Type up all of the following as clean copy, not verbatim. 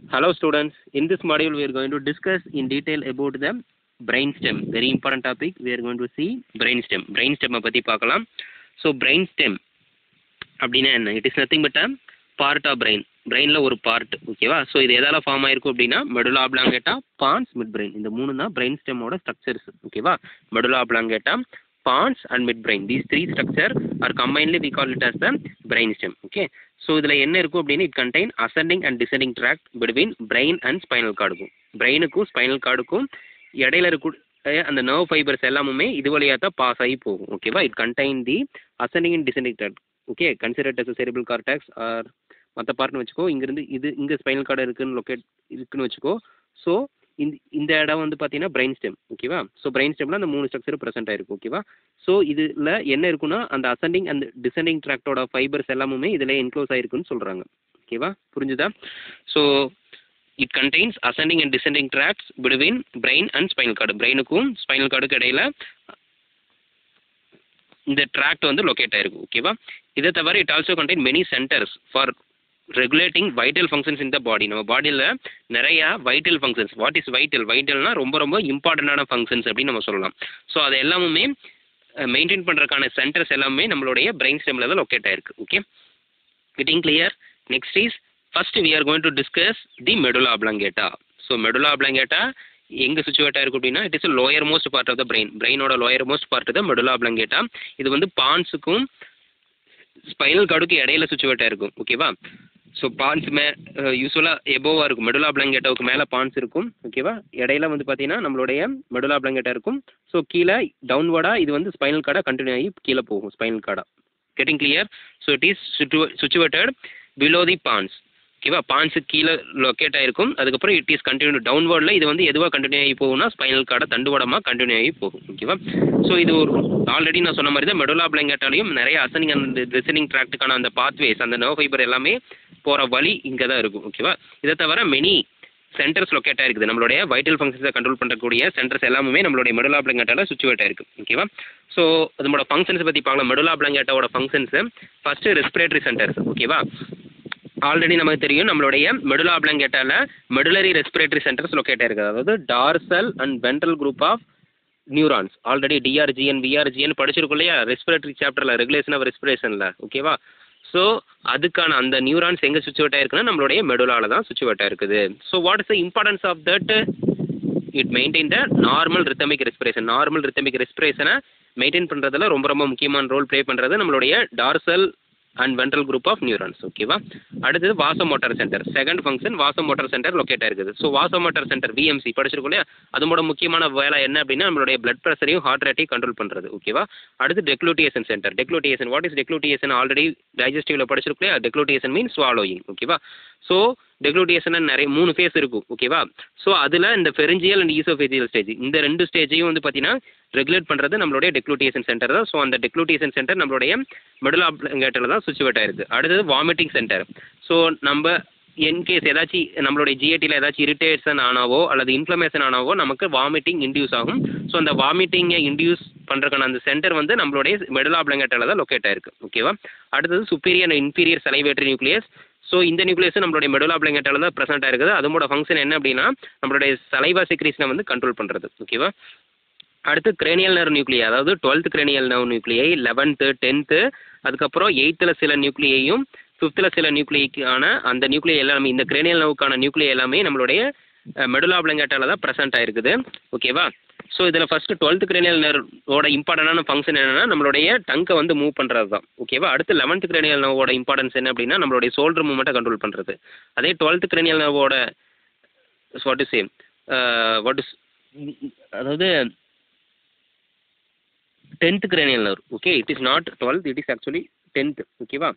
Hello students, in this module we are going to discuss in detail about the brainstem. Very important topic. We are going to see brainstem. Brainstem பத்தி பார்க்கலாம். So brainstem அப்படினா என்ன? It is nothing but a part of brain. Brainல ஒரு part, ஓகேவா? So இது எதால form ஆயிருக்கு அப்படினா medulla oblongata, pons, midbrain. இந்த மூணு தான் brainstem ஓட structures, ஓகேவா? medulla oblongata, pons and midbrain. These three structure are combinedly we call it as the brainstem. Okay. So இதுல என்ன இருக்கும் அப்படினா it contain ascending and descending tract between brain and spinal cord. பிரெயினுக்கும் spinal கார்டுக்கும் இடையில இருக்க அந்த நர்வ் ஃபைபர்ஸ் எல்லாமே இது வழியா தான் பாஸ் ஆகி போகும். ஓகேவா? It contain the ascending and descending tract. Okay, considered as a cerebral cortex or மற்ற பார்ட்னு வச்சுக்கோ. இங்கிருந்து இது இங்கே ஸ்பைனல் கார்டு இருக்குன்னு வச்சுக்கோ. ஸோ இந்த இடம் வந்து பார்த்தீங்கன்னா பிரெயின் ஸ்டெம். ஓகேவா? ஸோ பிரெயின் ஸ்டெம்ல அந்த மூணு ஸ்ட்ரக்சர் ப்ரெசென்ட் ஆயிருக்கும். ஓகேவா? ஸோ இதில் என்ன இருக்குன்னா அந்த அசெண்டிங் அண்ட் டிசெண்டிங் ட்ராக்டோட ஃபைபர்ஸ் எல்லாமே இதில் என்க்ளோஸ் ஆயிருக்குன்னு சொல்கிறாங்க. ஓகேவா? புரிஞ்சுதா? So it contains ascending and descending tracts between brain and spinal cord. பிரெயினுக்கும் ஸ்பைனல் கார்டுக்கு இடையில இந்த ட்ராக்ட் வந்து லொக்கேட் ஆயிருக்கும். ஓகேவா? இதை தவிர it also contain many centres for regulating vital functions in the body. நம்ம பாடியில் நிறைய vital functions. What is vital? வைட்டல்னா ரொம்ப ரொம்ப இம்பார்ட்டண்டான ஃபங்க்ஷன்ஸ் அப்படின்னு நம்ம சொல்லலாம். ஸோ அது எல்லாமே மெயின்டைன் பண்ணுறதுக்கான சென்டர்ஸ் எல்லாமே நம்மளுடைய பிரெயின் ஸ்டெம்ல தான் லொக்கேட் ஆயிருக்கு. Okay, getting clear? Next is first we are going to discuss the medulla oblongata. So medulla oblongata எங்கே சிச்சுவேட் ஆயிருக்கு அப்படின்னா it is lower most part of the brain. பிரெயினோட லோயர் மோஸ்ட் பார்ட் தான் medulla oblongata. இது வந்து பான்ஸுக்கும் spinal கார்டுக்கு இடையில situated ஆயிருக்கும். ஓகேவா? ஸோ பான்ஸ் யூஸ்வலாக எபோவாக இருக்கும். மெடுலா ஆப்லாங்கேட்டாவுக்கு மேலே பான்ஸ் இருக்கும். ஓகேவா? இடையில வந்து பார்த்தீங்கன்னா நம்மளுடைய மெடுலா ஆப்லாங்கேட்டா இருக்கும். ஸோ கீழே டவுன்வர்டாக இது வந்து ஸ்பைனல் கார்டாக கண்டினியூ ஆகி கீழே போகும். ஸ்பைனல் கார்டாக. Getting clear? So it is situated below the pons. ஓகேவா? பான்ஸுக்கு கீழே லொக்கேட் ஆகிருக்கும். அதுக்கப்புறம் இட் இஸ் கண்டினியூ டவுன்வர்டில் இது வந்து எதுவாக கண்டினியூ ஆகி போகும்னா ஸ்பைனல் கார்டை தண்டுவடமாக கண்டினியூ ஆகி போகும். ஓகேவா? ஸோ இது ஒரு ஆல்ரெடி நான் சொன்ன மாதிரி தான் மெடுலா ஆப்லாங்கேட்டாலையும் நிறைய அசெண்டிங் அண்ட் டிசெண்டிங் ட்ராக்டுக்கான அந்த பாத்வேஸ், அந்த நர்வ் ஃபைபர் எல்லாமே போகிற வழி இங்கே தான் இருக்கும். ஓகேவா? இதை தவிர மெனி சென்டர்ஸ் லொக்கேட் ஆயிருக்குது. நம்மளுடைய வைட்டல் ஃபங்க்ஷன்ஸை கண்ட்ரோல் பண்ணக்கூடிய சென்டர்ஸ் எல்லாமே நம்மளுடைய மெடுலா ஆப்லாங்கேட்டால சிச்சுவேட் ஆயிருக்கு. ஓகேவா? ஸோ அதோட ஃபங்க்ஷன்ஸ் பற்றி பார்க்கலாம். மெடுலா ஆப்லாங்கேட்டாவோட ஃபங்க்ஷன்ஸு ஃபர்ஸ்ட் ரெஸ்பிரேட்டரி சென்டர்ஸ். ஓகேவா? ஆல்ரெடி நமக்கு தெரியும் நம்மளுடைய மெடுலா ஆப்லாங்கேட்டால மெடுலரி ரெஸ்பிரேட்டரி சென்டர்ஸ் லொக்கேட் ஆயிருக்குது. அதாவது dorsal and ventral group of neurons. Already DRGN VRGN படிச்சிருக்கோம் இல்லையா ரெஸ்பிரேட்டரி சாப்டரில், ரெகுலேஷன் ஆஃப் ரெஸ்பிரேஷனில். ஓகேவா? ஸோ அதுக்கான அந்த நியூரான்ஸ் எங்கே சுச்சுவேட் ஆயிருக்குன்னா நம்மளுடைய மெடுலால தான் சுச்சுவேட் ஆயிருக்குது. So what is the importance of that? It maintain the normal rhythmic respiration. Normal rhythmic ரெஸ்பிரேஷனை மெயின்டைன் பண்ணுறதுல ரொம்ப ரொம்ப முக்கியமான ரோல் ப்ளே பண்ணுறது நம்மளுடைய dorsal and ventral group of neurons. ஓகேவா? அடுத்தது vasomotor centre. Second function vasomotor centre locate ஆயிருக்குது. ஸோ வாசோமோட்டார் சென்டர் விஎம்சி படிச்சிருக்கோம் இல்லையா? அதோட முக்கியமான வேலை என்ன அப்படின்னா நம்மளுடைய பிளட் ப்ரெஷரையும் ஹார்ட் ரேட்டையும் கண்ட்ரோல் பண்ணுறது. ஓகேவா? அடுத்து deglutition centre. Deglutition, what is டெக்லூட்டியேஷன்? Already டைஜஸ்டிவ்ல படிச்சிருக்கோம் இல்லையா? டெக்லூட்டியேஷன் மீன் ஸ்வாலோயிங். ஓகேவா? ஸோ டெக்லூட்டியேஷன் நிறைய 3 ஃபேஸ் இருக்கும். ஓகேவா? ஸோ அதில் இந்த பெரிஞ்சியல் அண்ட் ஈசோஃபேஜியல் ஸ்டேஜ், இந்த 2 ஸ்டேஜையும் வந்து பார்த்தீங்கன்னா ரெகுலேட் பண்ணுறது நம்மளுடைய டெக்லூட்டியேஷன் சென்டர் தான். ஸோ அந்த டெக்லூட்டியேஷன் சென்டர் நம்மளுடைய மெடுலா ஆப்லாங்கேட்டால தான் சிச்சுவேட் ஆயிருக்கு. அடுத்தது வாமிட்டிங் சென்டர். ஸோ நம்ம இன்கேஸ் ஏதாச்சும் நம்மளுடைய ஜிஐடியில் ஏதாச்சும் இரிட்டேஷன் ஆனாவோ அல்லது இன்ஃப்ளமேஷன் ஆனாவோ நமக்கு வாமிட்டிங் இன்டியூஸ் ஆகும். ஸோ அந்த வாமிட்டிங்கை இன்டியூஸ் பண்ணுறதுக்கான அந்த சென்டர் வந்து நம்மளுடைய மெடுலா ஆப்லாங்கேட்டால தான் லொக்கேட் ஆயிருக்கு. ஓகேவா? அடுத்தது superior and inferior salivatory nucleus. So இந்த நியூக்ளியஸ் நம்மளுடைய மெடுலா ஆப்லாங்கேட்டால தான் ப்ரெசென்ட் ஆயிருக்குது. அதோட ஃபங்க்ஷன் என்ன அப்படின்னா நம்மளுடைய சலைவா செக்ரீஷனை வந்து கண்ட்ரோல் பண்ணுறது. ஓகேவா? அடுத்து கிரேனியல் நர்வ் நியூக்ளியை, அதாவது 12th cranial nerve நியூக்ளியை, 11th 10th அதுக்கப்புறம் 8th சில நியூக்ளியையும் 5th சில நியூக்ளியைக்கான அந்த நியூக்ளியை எல்லாமே இந்த கிரேனியல் நர்வுக்கான நியூக்ளியை எல்லாமே நம்மளுடைய மெடுலா ஆப்லாங்கேட்டால தான் ப்ரெசென்ட் ஆயிருக்குது. ஓகேவா? ஸோ இதில் ஃபர்ஸ்ட் 12th கிரேனியல் நர்வோட இம்பார்ட்டண்டான ஃபங்க்ஷன் என்னன்னா நம்மளுடைய டங்கை வந்து மூவ் பண்ணுறது தான். ஓகேவா? அடுத்து 11th கிரேனியல் நர்வோட இம்பார்ட்டன்ஸ் என்ன அப்படின்னா நம்மளுடைய ஷோல்டர் மூவ்மெண்ட்டை கண்ட்ரோல் பண்ணுறது. அதே 12th கிரேனியல் நர்வோட வாட் இஸ் அதாவது 10th cranial nerve. Okay, it is not 12th, it is actually 10th. ஓகேவா?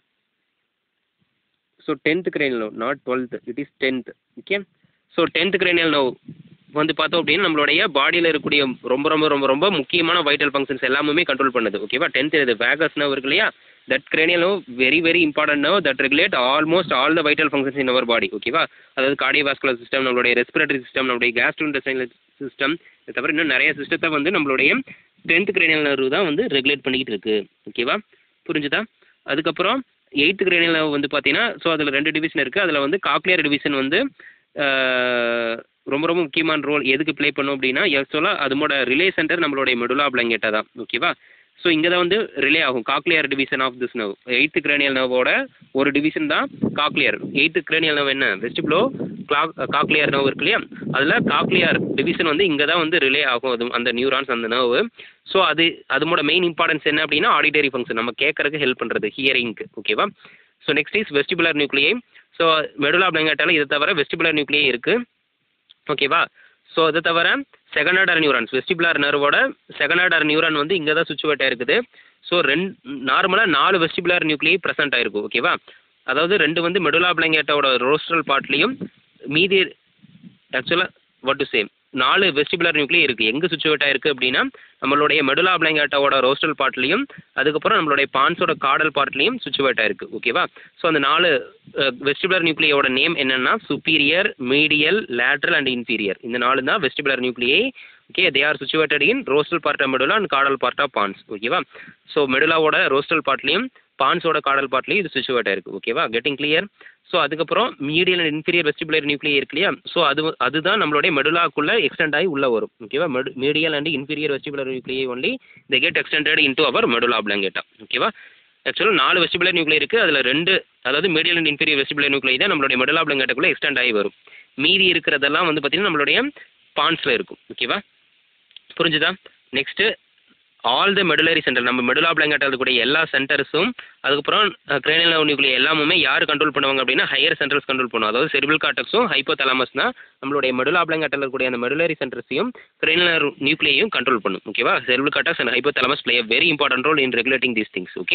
So 10th cranial nerve, not 12th, it is 10th. ஓகே, ஸோ 10th cranial nerve வந்து பார்த்தோம் அப்படின்னா நம்மளுடைய பாடியில் இருக்கக்கூடிய ரொம்ப ரொம்ப ரொம்ப ரொம்ப முக்கியமான வைட்டல் ஃபங்க்ஷன்ஸ் எல்லாமே கண்ட்ரோல் பண்ணுது. ஓகேவா? 10th இது வேகஸ் நர்வ் இருக்கு இல்லையா? That cranial nerve very very important nerve that regulate almost all the vital functions in our body. ஓகேவா? அதாவது கார்டியோவாஸ்குலர் சிஸ்டம், நம்மளுடைய ரெஸ்பிரேட்டரி சிஸ்டம், நம்மளுடைய கேஸ்ட்ரோஇன்டெஸ்டைனல் சிஸ்டம், இது தவிர இன்னும் நிறைய சிஸ்டத்தை வந்து நம்மளுடைய 10th cranial nerve தான் வந்து ரெகுலேட் பண்ணிக்கிட்டு இருக்கு. ஓகேவா? புரிஞ்சுதா? அதுக்கப்புறம் 8th cranial nerve வந்து பார்த்தீங்கன்னா ஸோ அதில் 2 டிவிஷன் இருக்குது. அதில் வந்து காக்லியர் டிவிஷன் வந்து ரொம்ப ரொம்ப முக்கியமான ரோல் எதுக்கு ப்ளே பண்ணும் அப்படின்னா ஆக்சுவலாக அதோட ரிலே சென்டர் நம்மளுடைய மெடுலா ஆப்லாங்கேட்டா தான். ஓகேவா? ஸோ இங்கே தான் வந்து ரிலே ஆகும் cochlear division of this nerve. 8th cranial நர்வோட ஒரு டிவிஷன் தான் காக்லியர். 8th cranial நர்வ் என்ன வெஸ்டிபுலோ காக்லியர் நர்வ் இருக்கு இல்லையா, அதில் காக்லியர் டிவிஷன் வந்து இங்கே தான் வந்து ரிலே ஆகும் அது அந்த நியூரான்ஸ் அந்த நர்வு. ஸோ அதோட மெயின் இம்பார்ட்டன்ஸ் என்ன அப்படின்னா ஆடிட்டரி ஃபங்க்ஷன், நம்ம கேட்கறதுக்கு ஹெல்ப் பண்ணுறது, ஹியரிங்க்கு. ஓகேவா? So next is vestibular nuclei. So medulla ஆப்லாங்கேட்டால இதை தவிர வெஸ்டிபுலர் நியூக்ளியை இருக்குது. ஓகேவா? ஸோ அதை தவிர செகண்ட் ஆர்டர் நியூரான்ஸ், வெஸ்டிபுலர் நர்வோட செகண்ட் ஆர்டர் நியூரான் வந்து இங்கே தான் சுச்சுவேட் ஆயிருக்குது. ஸோ நார்மலாக 4 வெஸ்டிபுலர் நியூக்ளியை ப்ரெசென்ட் ஆயிருக்கும். ஓகேவா? அதாவது 2 வந்து மெடுலா ஆப்லாங்கேட்டாவோட ரோஸ்ட்ரல் பார்ட்லையும் மீதி ஆக்சுவலாக what to same 4 vestibular nuclei இருக்குது. எங்கே சுச்சுவேட் ஆயிருக்கு அப்படின்னா நம்மளுடைய மெடுலா ஆப்லாங்கேட்டாவோட ரோஸ்ட்ரல் பார்ட்லையும் அதுக்கப்புறம் நம்மளுடைய பான்ஸோட காடல் பார்ட்லையும் சுச்சுவேட் ஆயிருக்கு. ஓகேவா? ஸோ அந்த 4 வெஸ்டிபுலர் நியூக்ளியோட நேம் என்னென்னா superior, medial, lateral and inferior. இந்த 4 தான் vestibular nuclei. Okay, they are situated in rostral part of medulla and caudal part of pons. ஓகேவா? ஸோ மெடுலாவோட ரோஸ்ட்ரல் பார்ட்லையும் பான்ஸோட காடல் பார்ட்லையும் இது சுச்சுவேட் ஆயிருக்கு. ஓகேவா? Getting clear? ஸோ அதுக்கப்புறம் medial and inferior vestibular nuclei இருக்கு இல்லையா, so அதுதான் நம்மளுடைய மெடுலாக்குள்ளே எக்ஸ்டெண்ட் ஆகி உள்ளே வரும். ஓகேவா? Medial and inferior vestibular nuclei only they get extended into our medulla oblongata. ஓகேவா? ஆக்சுவலாக 4 வெஸ்டிபுலர் நியூக்ளியை இருக்குது. அதில் 2 அதாவது medial and inferior vestibular nuclei தான் நம்மளுடைய மெடுலா ஆப்லாங்கேட்டாக்குள்ளே எக்ஸ்டெண்ட் ஆகி வரும். மீதி இருக்கிறதெல்லாம் வந்து பார்த்திங்கன்னா நம்மளுடைய பான்ஸில் இருக்கும். ஓகேவா? புரிஞ்சுதா? Next all the medullary centre, நம்ம மெடுலா ஆப்லாங்கேட்டா இருக்கக்கூடிய எல்லா சென்டர்ஸும் அதுக்கப்புறம் கிரேனியல் நர்வ் நியூக்ளியை எல்லாமே யார் கண்ட்ரோல் பண்ணுவாங்க அப்படின்னா ஹையர் சென்டர்ஸ் கண்ட்ரோல் பண்ணுவோம். அதாவது செரிபிள் கார்டெக்ஸும் ஹைப்போதலாமஸ் தான் நம்மளுடைய மெடுலா ஆப்லாங்கேட்டாவில் இருக்கக்கூடிய அந்த மெடுலரி சென்டர்ஸையும் கிரேனியல் நர்வ் நியூக்ளியையும் கண்ட்ரோல் பண்ணும். ஓகேவா? Cerebral cortex and hypothalamus play a very important role in regulating these things. Okay,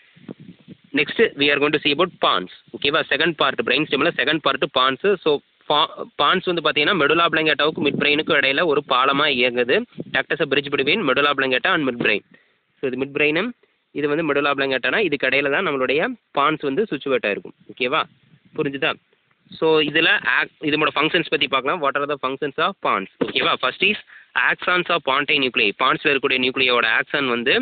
next we are going to see about pons. ஓகேவா? செகண்ட் பார்ட் பிரெயின் ஸ்டெம்ல second part pons. So pons வந்து பார்த்தீங்கன்னா medulla ஆப்லாங்கேட்டாவுக்கு mid பிரெயினுக்கும் இடையில ஒரு பாலமாக இயங்குது. Act as a bridge between medulla oblongata and mid brain. So இது mid பிரெயினும் இது வந்து மெடுலா ஆப்லாங்கேட்டானா இதுக்கு இடையில தான் நம்மளுடைய பான்ஸ் வந்து சுச்சுவேட் ஆயிருக்கும். ஓகேவா? புரிஞ்சுதா? ஸோ இதில் இதோட ஃபங்க்ஷன்ஸ் பற்றி பார்க்கலாம். What are the functions of pons? ஓகேவா? First is axons of pontine nuclei. பான்ஸில் இருக்கக்கூடிய நியூக்ளியோட ஆக்சான் வந்து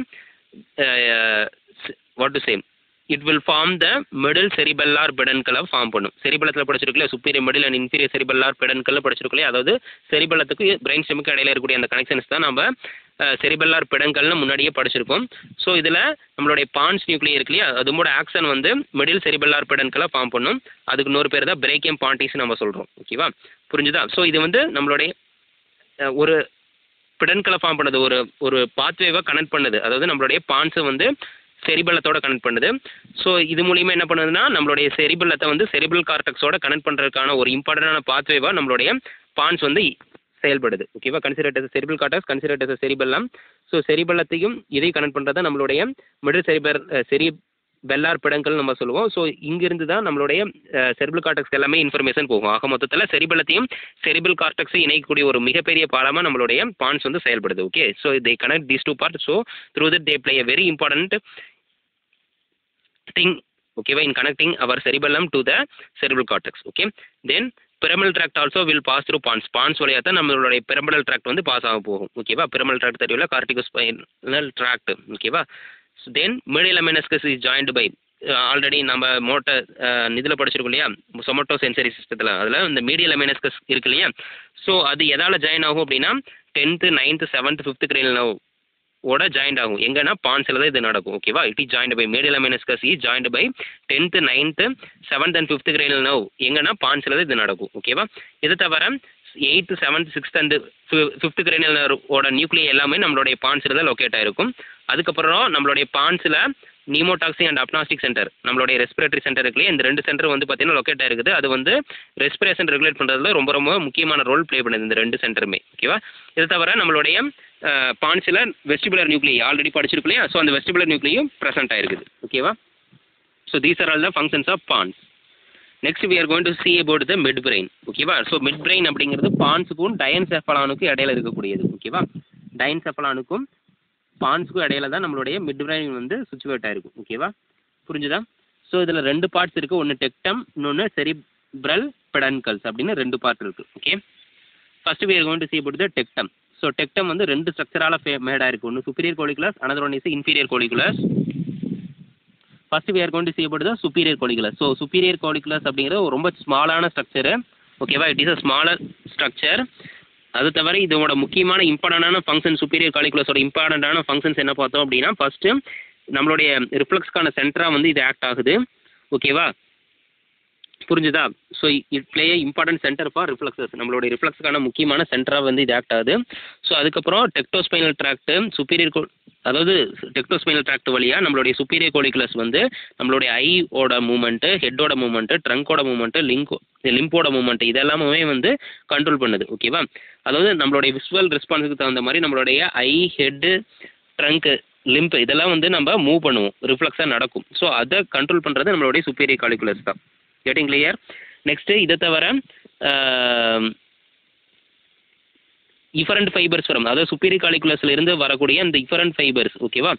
what to say it will form the middle cerebellar பெடன்களை ஃபார்ம் பண்ணும். செரிபலத்தில் படிச்சிருக்கலையே superior middle and inferior cerebellar பெடன்களை படிச்சிருக்கலையே, அதாவது செரிபலத்துக்கு பிரெயின் ஸ்டெமுக்கு இடையில இருக்கக்கூடிய அந்த கனெக்ஷன்ஸ் தான் நம்ம செரிபெல்லார் பெடன்கள்னு முன்னாடியே படிச்சிருக்கோம். ஸோ இதில் நம்மளுடைய பான்ஸ் நியூக்ளியை இருக்கு இல்லையா, அதோட ஆக்சன் வந்து மிடில் செரிபெல்லார் பெடன்களை ஃபார்ம் பண்ணும். அதுக்கு இன்னொரு பேர் தான் பிரேக்கியம் பாண்டிஸ் நம்ம சொல்கிறோம். ஓகேவா? புரிஞ்சுதா? ஸோ இது வந்து நம்மளுடைய ஒரு பெடன்களை ஃபார்ம் பண்ணது, ஒரு பாத்வேவை கனெக்ட் பண்ணுது. அதாவது நம்மளுடைய பான்ஸை வந்து செரிபலத்தோட கனெக்ட் பண்ணுது. ஸோ இது மூலியமாக என்ன பண்ணுதுன்னா நம்மளுடைய செரிபலத்தை வந்து செரிபிள் கார்டெக்ஸோட கனெக்ட் பண்ணுறதுக்கான ஒரு இம்பார்ட்டண்டான பாத்வேவாக நம்மளுடைய பான்ஸ் வந்து செயல்படுது. ஓகேவா? Considered as cerebral cortex, considered as cerebellum. So செரிபெல்லத்தையும் இதையும் கனெக்ட் பண்ணுறது நம்மளுடைய மிடில் செரிபெல்லார் பெடன்கள் நம்ம சொல்லுவோம். ஸோ இங்கிருந்து தான் நம்மளுடைய செரிபிள் கார்டெக்ஸ் எல்லாமே இன்ஃபர்மேஷன் போகும். ஆக மொத்தத்தில் செரிபெல்லத்தையும் செரிபிள் கார்டெக்ஸை இணைக்கக்கூடிய ஒரு மிகப்பெரிய பாலமாக நம்மளுடைய பான்ஸ் வந்து செயல்படுது. Okay, so they connect these two part. So through that they play a very important thing, okay, in connecting our cerebellum to the cerebral cortex. Okay, then pyramidal tract also will pass through pons. Pons வழியா தான் நம்மளுடைய pyramidal tract வந்து pass ஆக போகும். ஓகேவா? pyramidal tract தெரியல, corticospinal tract. ஓகேவா? then medial lemniscus is joined by already நம்ம மோட்டர் இதில் படிச்சிருக்கோம் இல்லையா, சொமட்டோ சென்சரி சிஸ்டத்தில், அதில் இந்த மீடியல் மெனிஸ்கஸ் இருக்கு இல்லையா. ஸோ அது எதால் ஜாயின் ஆகும் அப்படின்னா 10th, 9th, 7th, 5th cranial nerve ஓட ஜாயிண்ட் ஆகும். எங்கன்னா பான்ஸில் தான் இது நடக்கும். ஓகேவா? It is joined by medial lemniscus is joined by 10th, 9th, 7th and 5th cranial nerve. எங்கன்னா பான்ஸில் தான் இது நடக்கும். ஓகேவா? இது தவிர 8th, 7th, 6th and 5th cranial nerve ஓட நியூக்ளியை எல்லாமே நம்மளுடைய பான்ஸில் தான் லொக்கேட் ஆயிருக்கும். அதுக்கப்புறம் நம்மளுடைய பான்ஸில் நியூமோடாக்சிக் அண்ட் அப்னாஸ்டிக் சென்டர், நம்மளுடைய ரெஸ்பிரேட்டரி சென்டர் இருக்குல்லையே, இந்த 2 சென்டர் வந்து பார்த்தீங்கன்னா லொக்கேட் ஆயிருக்குது. அது வந்து ரெஸ்பிரேஷன் ரெகுலேட் பண்ணுறதுல ரொம்ப ரொம்ப முக்கியமான ரோல் ப்ளே பண்ணுது இந்த 2 சென்டருமே. ஓகேவா? இது தவிர நம்மளுடைய பான்ஸில் வெஸ்டிபுலர் நியூக்ளியை ஆல்ரெடி படிச்சிருக்கு இல்லையா, ஸோ அந்த வெஸ்டிபுலர் நியூக்ளியும் ப்ரெசென்ட் ஆயிருக்குது. ஓகேவா? So these are all the functions of pons. Next we are going to see about the mid brain. ஓகேவா? ஸோ மிட் பிரெயின் அப்படிங்கிறது பான்ஸுக்கும் டயன்செஃபலானுக்கும் இடையில இருக்கக்கூடியது. ஓகேவா? டயன்செஃபலானுக்கும் பான்ஸுக்கும் இடையில தான் நம்மளுடைய மிட் பிரெயின் வந்து சுச்சுவேட் ஆயிருக்கும். ஓகேவா? புரிஞ்சுதா? ஸோ இதில் 2 பார்ட்ஸ் இருக்குது. ஒன்று டெக்டம், இன்னொன்று செரிப்ரல் பெடன்கல்ஸ் அப்படின்னு 2 பார்ட் இருக்குது. Okay, first we are going to see about the tectum. So tectum வந்து 2 ஸ்ட்ரக்சரால் மேடாக இருக்குது. ஒன்று superior colliculus, another one is inferior colliculus. First we are going to see about the superior colliculus. So superior colliculus அப்படிங்கிற ரொம்ப ஸ்மாலான structure. ஓகேவா. It is a smaller structure. அது தவிர இதோட முக்கியமான இம்பார்ட்டண்டான ஃபங்க்ஷன் சுப்பீரியர் காலிகுலஸோட இம்பார்ட்டண்டான ஃபங்க்ஷன்ஸ் என்ன பார்த்தோம் அப்படின்னா, ஃபஸ்ட்டு நம்மளுடைய ரிஃப்ளெக்ஸ்க்கான சென்டராக வந்து இது ஆக்ட் ஆகுது. ஓகேவா, புரிஞ்சுதா. So it play important centre for reflexes. நம்மளுடைய ரிஃப்ளெக்ஸுக்கான முக்கியமான சென்டராக வந்து இது ஆக்ட் ஆகுது. ஸோ அதுக்கப்புறம் டெக்டோஸ்பைனல் ட்ராக்ட் சுப்பீரியர் அதாவது டெக்டோஸ்பைனல் ட்ராக்ட் வழியாக நம்மளுடைய சுப்பீரியர் கோலிகுலஸ் வந்து நம்மளுடைய ஐயோட மூமெண்ட்டு, ஹெட்டோட மூமெண்ட்டு, ட்ரங்கோட மூமெண்ட்டு, லிம்போட மூமெண்ட் இதெல்லாமே வந்து கண்ட்ரோல் பண்ணுது. ஓகேவா, அதாவது நம்மளுடைய விசுவல் ரெஸ்பான்ஸுக்கு தகுந்த மாதிரி நம்மளுடைய ஐ, ஹெட்டு, ட்ரங்க்கு, லிம்ப் இதெல்லாம் வந்து நம்ம மூவ் பண்ணுவோம், ரிஃப்ளெக்ஸாக நடக்கும். ஸோ அதை கண்ட்ரோல் பண்ணுறது நம்மளுடைய சுப்பீரியர் காலிகுலஸ் தான். Getting clear. நெக்ஸ்ட்டு இதை தவிர இஃபரண்ட் ஃபைபர்ஸ் வரும், அதாவது சுப்பீரியர் காலிகுலஸ்ல இருந்து வரக்கூடிய அந்த இஃபரண்ட் ஃபைபர்ஸ். ஓகேவா,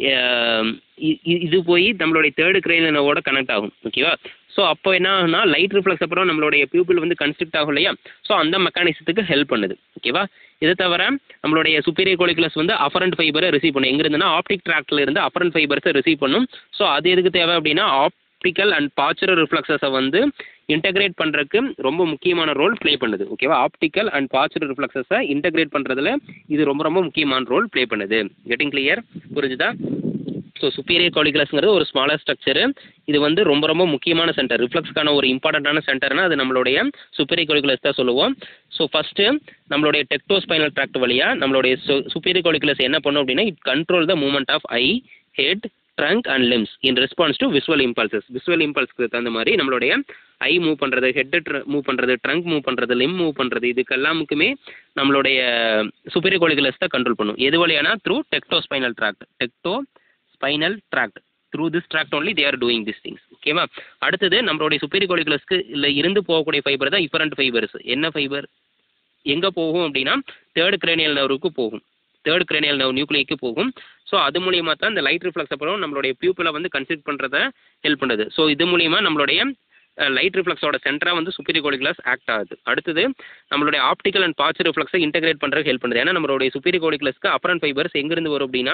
இது போய் நம்மளுடைய தேர்டு கிரேனியனோட கனெக்ட் ஆகும். ஓகேவா, ஸோ அப்போ என்ன ஆகுனா லைட் ரிஃப்ளெக்ஸ் அப்புறம் நம்மளுடைய பியூப்பிள் வந்து கன்ஸ்ட்ரக்ட் ஆகும் இல்லையா. ஸோ அந்த மெக்கானிசத்துக்கு ஹெல்ப் பண்ணுது. ஓகேவா, இதை தவிர நம்மளுடைய சுப்பீரியர் கோலிகுலஸ் வந்து அஃபரண்ட் ஃபைபரை ரிசீவ் பண்ணும். எங்க இருந்துன்னா ஆப்டிக் ட்ராக்ட்ல இருந்து அஃபரண்ட் ஃபைபர்ஸை ரிசீவ் பண்ணும். ஸோ அது எதுக்கு தேவை அப்படின்னா ஆப்டிக்கல் அண்ட் பாச்சுரல் ரிஃப்ளெக்ஸஸை வந்து இன்டகிரேட் பண்ணுறதுக்கு ரொம்ப முக்கியமான ரோல் ப்ளே பண்ணுது. ஓகேவா, ஆப்டிக்கல் அண்ட் பாச்சுரல் ரிஃப்ளெக்ஸஸை இன்டகிரேட் பண்ணுறதுல இது ரொம்ப முக்கியமான ரோல் ப்ளே பண்ணுது. கெட்டிங் கிளியர், புரிஞ்சுதா. ஸோ சுப்பீரியர் காலிகுலஸ்ங்கிறது ஒரு ஸ்மாலர் ஸ்ட்ரக்சரு. இது வந்து ரொம்ப முக்கியமான சென்டர், ரிஃப்ளெக்ஸ்க்கான ஒரு இம்பார்ட்டண்ட்டான சென்டர்னா அது நம்மளுடைய சுப்பீரியர் காலிகுலஸ் தான் சொல்லுவோம். ஸோ ஃபஸ்ட்டு நம்மளுடைய டெக்டோஸ்பைனல் ட்ராக்ட் வழியாக நம்மளுடைய சுப்பீரியர் காலிகுலஸ் என்ன பண்ணும் அப்படின்னா it control the movement of eye, head, trunk and limbs in response to visual impulses. Visual இம்பல்ஸ்க்கு தகுந்த மாதிரி நம்மளுடைய ஐ மூவ் பண்ணுறது, ஹெட்டு மூவ் பண்ணுறது, ட்ரங்க் மூவ் பண்ணுறது, லிம் மூவ் பண்ணுறது இதுக்கெல்லாமுக்குமே நம்மளுடைய சுப்பீரியர் காலிகுலஸ் தான் கண்ட்ரோல் பண்ணும். எது வழியானா through tectospinal tract. Through this tract only they are doing this things. ஓகேவா, அடுத்தது நம்மளுடைய சுப்பீரியர் காலிகுலஸ்க்கு இல்லை இருந்து போகக்கூடிய ஃபைபர் தான் இஃபரண்ட் ஃபைபர்ஸ். என்ன ஃபைபர் எங்கே போகும் அப்படின்னா தேர்ட் கிரேனியல் நர்வுக்கு போகும், தேர்ட் கிரேனியல் நர்வ் நியூக்ளிக்கு போகும். ஸோ அது மூலியமாக தான் இந்த லைட் ரிஃப்ளெக்ஸ் அப்புறம் நம்மளுடைய பியூப்பிளை வந்து கன்சிடர் பண்ணுறதை ஹெல்ப் பண்ணுது. ஸோ இது மூலியமாக நம்மளுடைய லைட் ரிஃப்ளெக்ஸோட சென்டராக வந்து சுப்பீரியர் கோலிகுலஸ் ஆக்ட் ஆகுது. அடுத்தது நம்மளுடைய ஆப்டிக்கல் அண்ட் பாச்சு ரிஃப்ளெக்ஸை இன்டகிரேட் பண்ணுறதுக்கு ஹெல்ப் பண்ணுது. ஏன்னா நம்மளுடைய சுப்பீரியர் கோலிகுலஸ்க்கு அஃபரண்ட் ஃபைபர்ஸ் எங்கேருந்து வரும் அப்படின்னா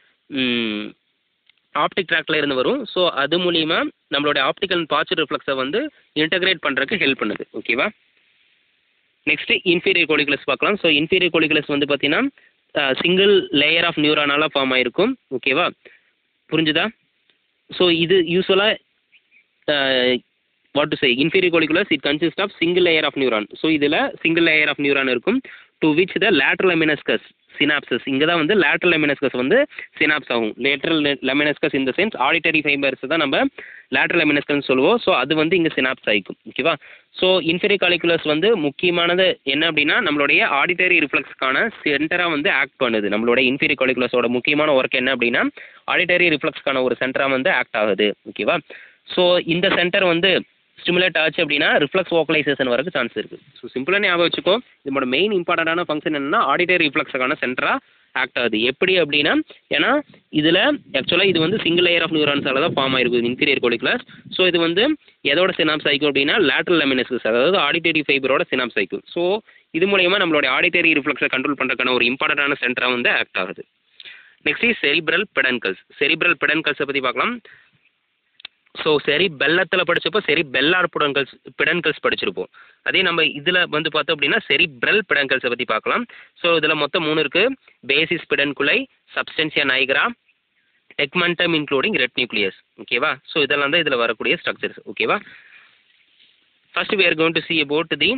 ஆப்டிக் ட்ராக்டில் இருந்து வரும். ஸோ அது மூலிமா நம்மளுடைய ஆப்டிக்கல் அண்ட் பாச்சு ரிஃப்ளெக்ஸை வந்து இன்டகிரேட் பண்ணுறதுக்கு ஹெல்ப் பண்ணுது. ஓகேவா, நெக்ஸ்ட்டு இன்ஃபீரியர் கோலிகுலஸ் பார்க்கலாம். ஸோ இன்ஃபீரியர் கோலிகுலஸ் வந்து பார்த்தீங்கன்னா சிங்கிள் லேயர் ஆஃப் நியூரானால ஃபார்ம் ஆகிருக்கும். ஓகேவா, புரிஞ்சுதா. ஸோ இது யூஸ்வலாக what to say inferior colliculus it consist of single layer of neuron. So இதில் சிங்கிள் லேயர் ஆஃப் நியூரான் இருக்கும். To which the lateral lemniscus synapses, இங்கே தான் வந்து லேட்ரல் லெமினஸ்கஸ் வந்து சினாப்ஸ் ஆகும். லேட்ரல் லெமினஸ்கஸ் இந்த சென்ஸ் ஆடிட்டரி ஃபைபர்ஸ் தான் நம்ம லேட்ரல் லெமினஸ்கஸ்னு சொல்லுவோம். ஸோ அது வந்து இங்கே சினாப்ஸ் ஆகிக்கும். ஓகேவா, ஸோ இன்ஃபீரியர் காலிகுலஸ் வந்து முக்கியமானது என்ன அப்படின்னா நம்மளுடைய ஆடிட்டரி ரிஃப்ளெக்ஸ்க்கான சென்டராக வந்து ஆக்ட் பண்ணுது. நம்மளுடைய இன்ஃபீரியர் காலிகுலஸோட முக்கியமான ஒர்க் என்ன அப்படின்னா ஆடிட்டரி ரிஃப்ளெக்ஸ்க்கான ஒரு சென்டராக வந்து ஆக்ட் ஆகுது. ஓகேவா, ஸோ இந்த சென்டர் வந்து ஸ்டிமுலேட் ஆச்சு அப்படின்னா ரிஃப்ளெக்ஸ் வோக்கலைசேஷன் வரக்கு சான்ஸ் இருக்குது. ஸோ சிம்பிளாக ஞாபகம் வச்சுக்கோ, இதோட மெயின் இம்பார்ட்டண்டான ஃபங்க்ஷன் என்னன்னா ஆடிட்டரி ரிஃப்ளெக்ஸுக்கான சென்டராக ஆக்ட் ஆகுது. எப்படி அப்படின்னா ஏன்னா இதில் ஆக்சுவலாக இது வந்து சிங்கிள் லேயர் ஆஃப் நியூரான்ஸால தான் ஃபார்ம் ஆயிருக்கும் இன்ஃபீரியர் கோலிகுலஸ். ஸோ இது வந்து எதோட சினாப்ஸ் ஆகிக்கும் அப்படின்னா லேட்ரல் லெமினஸ்கஸ் அதாவது ஆடிட்டரி ஃபைபரோட சினாப்ஸ் ஆகிக்கும். ஸோ இது மூலயமா நம்மளுடைய ஆடிட்டரி ரிஃப்ளெக்ஸை கண்ட்ரோல் பண்ணுறதுக்கான ஒரு இம்பார்ட்டண்டான சென்டராக வந்து ஆக்ட் ஆகுது. Next is cerebral peduncles. Cerebral பெடன்கல்ஸை பற்றி பார்க்கலாம். ஸோ பெல்லத்தில் படித்தப்போ பெல்லார் பெடன்கல்ஸ் படிச்சிருப்போம். அதே நம்ம இதில் வந்து பார்த்தோம் அப்படின்னா செரிப்ரல் பெடன்கல்ஸை பற்றி பார்க்கலாம். ஸோ இதில் மொத்தம் 3 இருக்குது. Basis pedunculi, substantia nigra, tegmentum including red nucleus. ஓகேவா, ஸோ இதெல்லாம் தான் இதில் வரக்கூடிய ஸ்ட்ரக்சர்ஸ். ஓகேவா, first we are going to see about the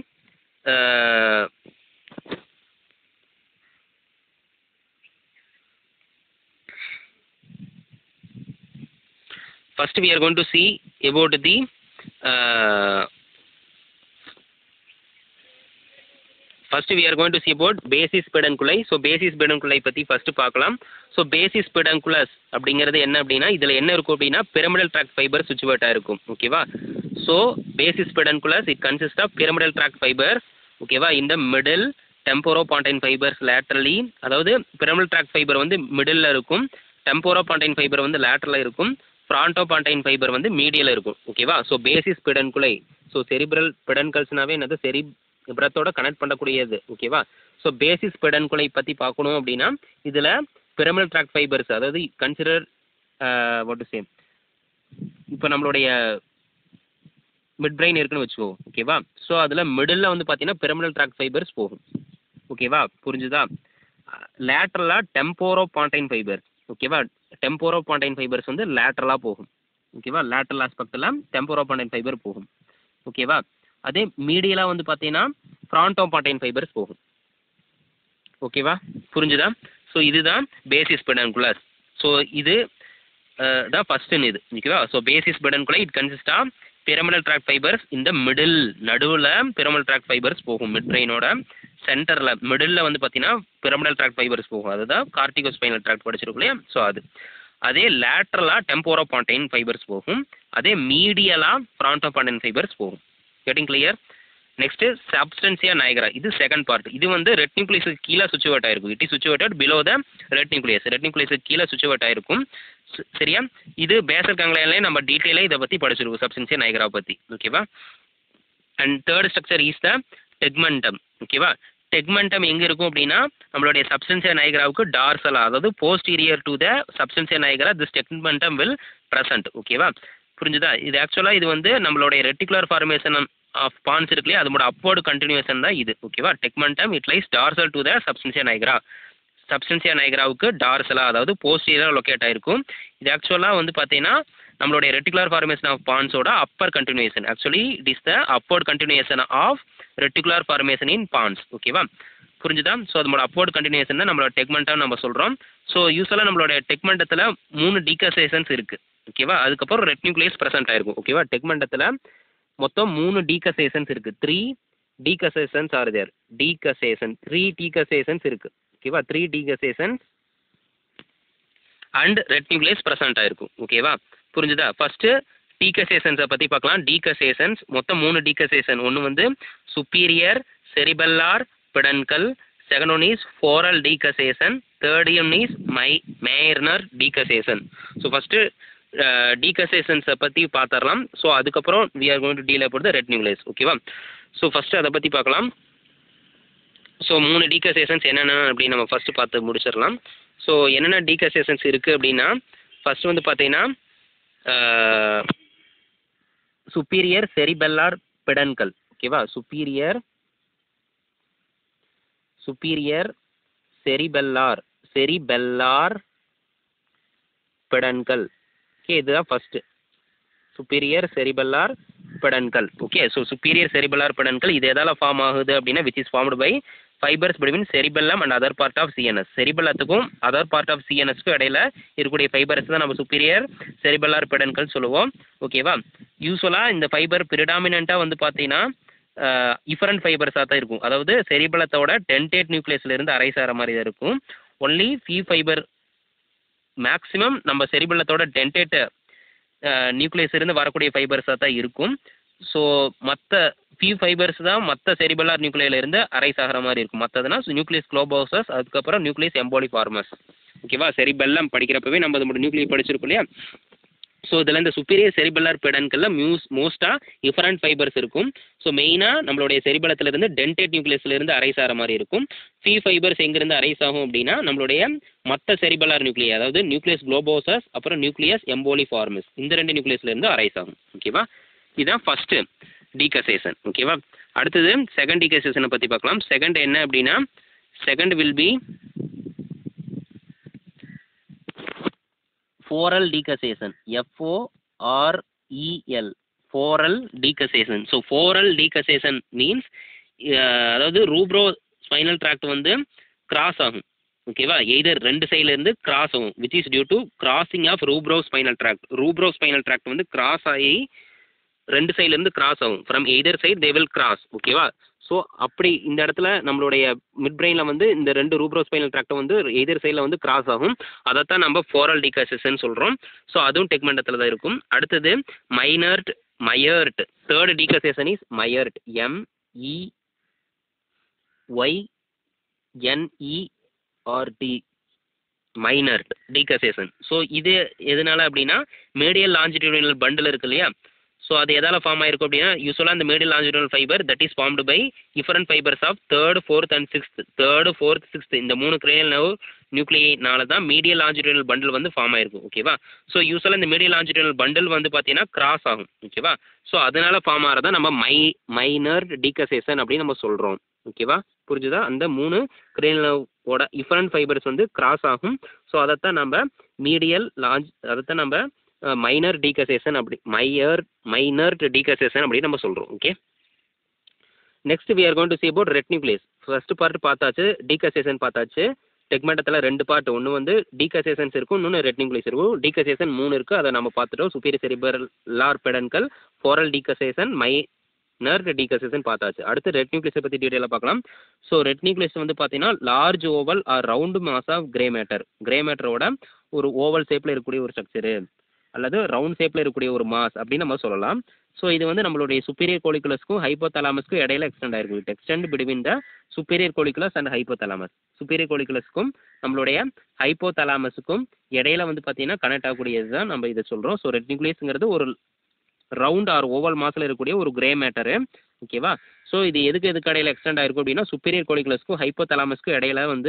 First we are going to see about the basis pedunculus. So basis pedunculus பத்தி first பார்க்கலாம். So basis pedunculus அப்படிங்கிறது என்ன அப்படின்னா இதில் என்ன இருக்கும் அப்படின்னா பிரமிடல் ட்ராக்ட் ஃபைபர் சுச்சுவேட்டாக இருக்கும். ஓகேவா, so basis pedunculus it consist of pyramidal tract fibre. ஓகேவா, இந்த மிடில் டெம்போரோபாண்டைன் ஃபைபர்ஸ் லேட்ரலி, அதாவது பிரமிடல் ட்ராக்ட் ஃபைபர் வந்து மிடில் இருக்கும், டெம்போரோபாண்டைன் ஃபைபர் வந்து லேட்ரலில் இருக்கும், ஃப்ராண்டோபாண்டைன் ஃபைபர் வந்து மீடியல் இருக்கும். ஓகேவா, so basis pedunculi. So cerebral பெடன்கல்ஸ்னாவே என்னது செரிப்ரத்தோட கனெக்ட் பண்ணக்கூடியது. ஓகேவா, ஸோ பேசிஸ் பெடன்குலை பற்றி பார்க்கணும் அப்படின்னா இதில் பிரமிடல் ட்ராக்ட் ஃபைபர்ஸ் அதாவது கன்சிடர் வாட் டு சே இப்போ நம்மளுடைய மிட் பிரெயின் இருக்குன்னு வச்சுக்கோ, ஓகேவா. ஸோ அதில் மிடில் வந்து பார்த்தீங்கன்னா பிரமிடல் ட்ராக்ட் ஃபைபர்ஸ் போகும், ஓகேவா. புரிஞ்சுதா. லேட்ரலாக டெம்போரோபாண்டைன் ஃபைபர், ஓகேவா. டெம்போரோபாண்டைன் ஃபைபர்ஸ் வந்து லேட்ரலாக போகும், ஓகேவா. லேட்ரல் ஆஸ்பெக்டில் டெம்போரோபாண்டைன் ஃபைபர் போகும், ஓகேவா. அதே மீடியலாக வந்து பார்த்தீங்கன்னா ஃப்ரான்டோபாண்டைன் ஃபைபர்ஸ் போகும், ஓகேவா. புரிஞ்சுதா. ஸோ இதுதான் பேசிஸ் பெடன்குலர். ஸோ இது தான் ஃபஸ்ட்டுன்னு இது, ஓகேவா. So basis peduncular it consist of pyramidal tract fibres இந்த மிடில், நடுவில் பிரமிடல் ட்ராக்ட் ஃபைபர்ஸ் போகும். மிட் பிரெயினோட சென்டரில் மிடில் வந்து பார்த்தீங்கன்னா பிரமிடல் ட்ராக்ட் ஃபைபர்ஸ் போகும். அதுதான் கார்டிகோஸ்பைனல் ட்ராக்ட் படிச்சிருக்கோம் இல்லையா. ஸோ அது அதே லேட்ரலாக டெம்போரோபாண்டைன் ஃபைபர்ஸ் போகும். அதே மீடியலாக ஃப்ரான்டோபாண்டைன் ஃபைபர்ஸ் போகும். Getting clear. Next substantia nigra, இது செகண்ட் பார்ட். இது வந்து ரெட் நியூக்ளியஸுக்கு கீழே சுச்சுவேட் ஆயிருக்கும். It is situated below the red nucleus. Red நியூக்ளியஸுக்கு கீழே சுச்சுவேட் ஆயிருக்கும், சரியா. இது பேசல் கங்க்லியன்லேயே நம்ம டீட்டெயிலாக இதை பற்றி படிச்சிருக்கோம், சப்ஸ்டன்சியா நைக்ரா பற்றி, ஓகேவா. And third structure is the tegmentum, ஓகேவா. டெக்மெண்டம் எங்கே இருக்கும் அப்படின்னா நம்மளுடைய சப்ஸ்டன்சியா நைக்ராவுக்கு டார்சலா, அதாவது posterior to the substantia nigra this tegmentum will present, ஓகேவா. புரிஞ்சுதா. இது ஆக்சுவலாக இது வந்து நம்மளுடைய ரெட்டிகுலர் ஃபார்மேஷன் ஆஃப் பான்ஸ் இருக்கு இல்லையா, அதோட அப்வர்டு கண்டினியூஷன் தான் இது, ஓகேவா. Tegmentum it lies dorsal to the substantia nigra. Substantia நைக்ராவுக்கு டார்சலா, அதாவது போஸ்டீரியர் லொக்கேட் ஆயிருக்கும். இது ஆக்சுவலாக வந்து பார்த்தீங்கன்னா நம்மளுடைய ரெட்டிகுலர் ஃபார்மேஷன் ஆஃப் பான்ஸோட upper continuation. Actually it is the upward continuation of reticular formation in pons, ஓகேவா. புரிஞ்சுதா. ஸோ அதோட அப்பவர்ட் கண்டினியூஷன் தான் நம்மளோட டெக்மெண்டம் நம்ம சொல்கிறோம். ஸோ யூஸ்வலாக நம்மளோட டெக்மெண்டத்தில் 3 டீகசேஷன்ஸ் இருக்குது, ஓகேவா. அதுக்கப்புறம் ரெட் நியூக்ளியஸ் ப்ரெசென்ட் ஆயிருக்கும், ஓகேவா. டெக்மெண்டத்தில் மொத்தம் 3 டீகசேஷன்ஸ் இருக்குது. 3 டீகசேஷன்ஸ் ஆர் தேர். டீகசேஷன் 3 டீகசேஷன்ஸ் இருக்குது, ஓகேவா. 3 decussations and red nucleus present ஆயிருக்கும், ஓகேவா. புரிஞ்சுதா. ஃபர்ஸ்ட் டீகசேஷன்ஸை பற்றி பார்க்கலாம். டீகசேஷன்ஸ் மொத்தம் 3 டீகசேஷன். ஒன்று வந்து superior cerebellar peduncle, second one is Forel decussation, third one is Meynert decussation. So first டீகசேஷன்ஸை பற்றி பார்த்துடலாம். ஸோ அதுக்கப்புறம் we are going to deal about the red nucleus, ஓகேவா. ஸோ ஃபர்ஸ்ட் அதை பற்றி பார்க்கலாம். ஸோ 3 டீகசேஷன்ஸ் என்னென்ன அப்படின்னு நம்ம ஃபர்ஸ்ட் பார்த்து முடிச்சிடலாம். ஸோ என்னென்ன டீகசேஷன்ஸ் இருக்குது அப்படின்னா ஃபர்ஸ்ட் வந்து பார்த்தீங்கன்னா சுப்பீரியர் செரிபெல்லார் பெடன்கல், ஓகேவா. Superior cerebellar peduncle, okay. இதுதான் first superior cerebellar peduncle, okay. So superior cerebellar peduncle இது எதால ஃபார்ம் ஆகுது அப்படின்னா which is formed by fibres between cerebellum and other part of CNS. செரிபெல்லத்துக்கும் அதர் பார்ட் ஆஃப் சிஎன்எஸ்க்கும் இடையில இருக்கக்கூடிய ஃபைபர்ஸ் தான் நம்ம சுப்பீரியர் செரிபெல்லார் பெடன்கல் சொல்லுவோம், ஓகேவா. யூஸ்வலாக இந்த ஃபைபர் ப்ரிடாமினண்ட்டாக வந்து பார்த்தீங்கன்னா டிஃபரண்ட் ஃபைபர்ஸாக தான் இருக்கும். அதாவது செரிபெல்லத்தோட டென்டேட் நியூக்ளியஸ்லேருந்து அரைஸ் ஆகிற மாதிரி தான் இருக்கும். ஒன்லி ஃபியூ ஃபைபர் மேக்ஸிமம் நம்ம செரிபெல்லத்தோட டென்டேட் நியூக்ளியஸ் இருந்து வரக்கூடிய ஃபைபர்ஸாக தான் இருக்கும். ஸோ மற்ற ஃபியூ ஃபைபர்ஸ் தான் மற்ற செரிபெல்லார் நியூக்ளியிலேருந்து அரைஸ் ஆகிற மாதிரி இருக்கும். மற்றதுனா நியூக்ளியஸ் குளோபோசஸ், அதுக்கப்புறம் நியூக்ளியஸ் எம்போலிஃபார்மஸ், ஓகேவா. செரிபெல்லம் படிக்கிறப்பவே நம்ம அது மட்டும் நியூக்ளியை படிச்சிருக்கோம் இல்லையா. ஸோ இதில் இந்த சுப்பீரியர் செரிபெல்லார் பெடன்கல்ல மோஸ்ட்டாக டிஃபரண்ட் ஃபைபர்ஸ் இருக்கும். ஸோ மெயினாக நம்மளுடைய செரிபெல்லத்திலிருந்து டென்டேட் நியூக்ளியஸ்லேருந்து அரைஸ் ஆகிற மாதிரி இருக்கும். ஃபியூ ஃபைபர்ஸ் எங்கேருந்து அரைஸ் ஆகும் அப்படின்னா நம்மளுடைய மற்ற செரிபெல்லார் நியூக்ளியை, அதாவது நியூக்ளியஸ் குளோபோசஸ் அப்புறம் நியூக்ளியஸ் எம்போலிஃபார்மஸ், இந்த 2 நியூக்ளியஸ்லேருந்து அரைஸ் ஆகும், ஓகேவா. இதுதான் ஃபர்ஸ்ட் டீகசேஷன், ஓகேவா. அடுத்தது செகண்ட் டீகசேஷனை பற்றி பார்க்கலாம். செகண்ட் என்ன அப்படின்னா second will be Forel decussation, FOREL, Forel decussation. So Forel decussation means அதாவது ரூப்ரோ ஸ்பைனல் ட்ராக்ட் வந்து கிராஸ் ஆகும், ஓகேவா. எய்தர் 2 சைட்லேருந்து கிராஸ் ஆகும் which is due to crossing of rubro spinal tract. Rubro spinal tract வந்து cross ஆகி 2 சைட்லேருந்து cross ஆகும். From either side they will cross, ஓகேவா. ஸோ அப்படி இந்த இடத்துல நம்மளுடைய மிட் பிரெயினில் வந்து இந்த 2 ரூப்ரோஸ்பைனல் ட்ராக்டும் வந்து எய்தர் சைடில் வந்து கிராஸ் ஆகும். அதைத்தான் நம்ம ஃபோரல் டீகசேஷன் சொல்கிறோம். ஸோ அதுவும் டெக்மெண்டத்தில் தான் இருக்கும். அடுத்தது Meynert. Third decussation is Meynert, MEYNERT, Meynert decussation. So இது எதனால அப்படின்னா மீடியல் லாஞ்சிடியூடினல் பண்டில் இருக்கு இல்லையா. ஸோ அது எதால் ஃபார்ம் ஆயிருக்கும் அப்படின்னா யூஸ்வலாக இந்த medial longitudinal fibre that is formed by different fibres of third, fourth and sixth. இந்த 3 கிரேனியல் நர்வ் நியூக்ளியினால தான் மீடியல் லாஞ்சிடியூனல் பண்டில் வந்து ஃபார்ம் ஆயிருக்கும். ஓகேவா? ஸோ யூஸ்வலாக இந்த மீடியல் லாஞ்சிடியூனல் பண்டில் வந்து பார்த்தீங்கன்னா கிராஸ் ஆகும். ஓகேவா? ஸோ அதனால ஃபார்ம் ஆகிறதா நம்ம மைனர் டீகசேஷன் அப்படின்னு நம்ம சொல்கிறோம். ஓகேவா? புரிஞ்சுதா? அந்த 3 கிரேனியலோட டிஃபரண்ட் ஃபைபர்ஸ் வந்து கிராஸ் ஆகும். ஸோ அதைத்தான் நம்ம அதைத்தான் நம்ம மைனர் டீகசேஷன் மைனர் டீகசேஷன் அப்படின்னு நம்ம சொல்கிறோம். Okay, next we are going to see about red nucleus. First part பார்த்தாச்சு, டீகசேஷன் பார்த்தாச்சு. டெக்மெண்டத்தில் 2 பார்ட், ஒன்று வந்து டீகசேஷன்ஸ் இருக்கும், இன்னொன்று ரெட் நியூக்ளியஸ் இருக்கும். டீகசேஷன் 3 இருக்குது, அதை நம்ம பார்த்துட்டோம். Superior cerebellar peduncle, Forel decussation, Meynert decussation பார்த்தாச்சு. அடுத்து ரெட் நியூக்ளியஸை பற்றி டீட்டெயிலாக பார்க்கலாம். ஸோ ரெட் நியூக்ளியஸ் வந்து பார்த்தீங்கன்னா large oval or round mass of grey மேட்டரோட ஒரு ஓவல் ஷேப்பில் இருக்கக்கூடிய ஒரு ஸ்ட்ரக்சரு அல்லது ரவுண்ட் ஷேப்பில் இருக்கக்கூடிய ஒரு மாஸ் அப்படின்னு நம்ம சொல்லலாம். ஸோ இது வந்து நம்மளுடைய சுப்பீரியர் கோலிகுலஸ்க்கும் ஹைப்போதலாமஸ்க்கும் இடையில எக்ஸ்டெண்ட் ஆயிருக்கும். It extend between the superior colliculus and hypothalamus. Superior கோலிகுலஸ்க்கும் நம்மளுடைய ஹைப்போதலாமஸுக்கும் இடையில வந்து பார்த்தீங்கன்னா கனெக்ட் ஆகக்கூடியது தான் நம்ம இதை சொல்கிறோம். ஸோ ரெட் நியூக்ளியஸ்ங்கிறது ஒரு ரவுண்ட் ஆர் ஓவல் மாஸில் இருக்கக்கூடிய ஒரு கிரே மேட்டரு. ஓகேவா? ஸோ இது எதுக்கு இடையில எக்ஸ்டெண்ட் ஆயிருக்கும் அப்படின்னா சுப்பீரியர் கோலிகுலஸ்க்கும் ஹைப்போதலாமஸ்க்கும் இடையில வந்து